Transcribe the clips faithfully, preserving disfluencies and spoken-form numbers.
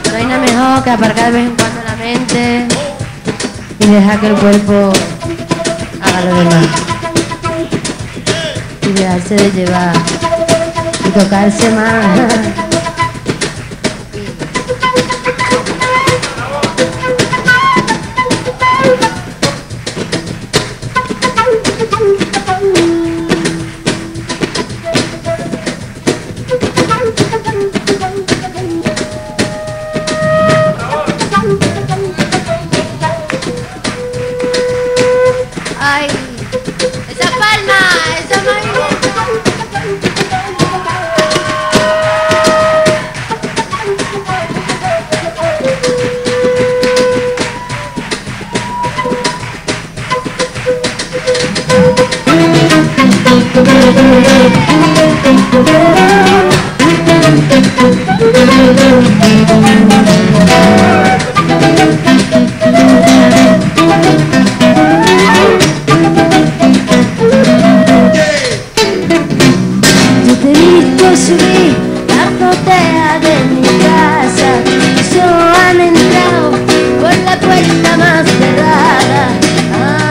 No hay nada mejor que aparcar de vez en cuando la mente y dejar que el cuerpo haga lo demás. Y dejarse de llevar y tocarse más. Ay, esa palma, esa movimiento. Yo te he visto subir la azotea de mi casa, solo han entrado por la puerta más cerrada. Ah,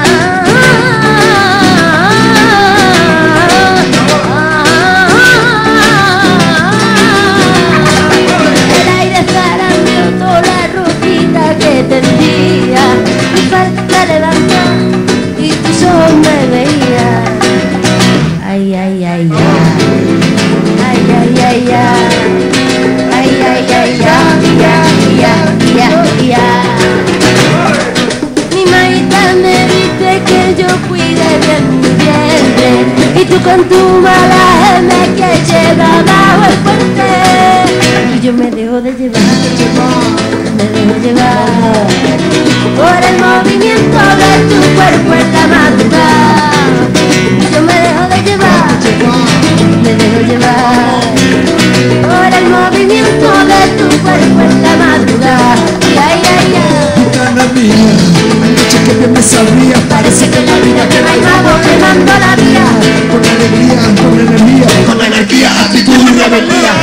el aire zarandeó toda la ropita que tendría, mi falta levantar y tus ojos me veías. Ay, ay, ay, ay. Ay, ay, ay, ay. Ay, ay, ay, ay, ay, ay, ay, ay. Mi maíta me dice que yo cuide de mi vientre y tú con tu malaje me que lleva bajo el puente. Y yo me dejo de llevar, me dejo llevar por el movimiento de tu cuerpo en la madrugada. Yo me dejo de llevar, me dejo llevar por el movimiento de tu cuerpo en la madrugada. Y ay, ay, ay. Gitana mía, noche que bien me sabía. Parece que la vida te va quemando la vida. Con alegría, con energía, con energía, actitud y rebeldía.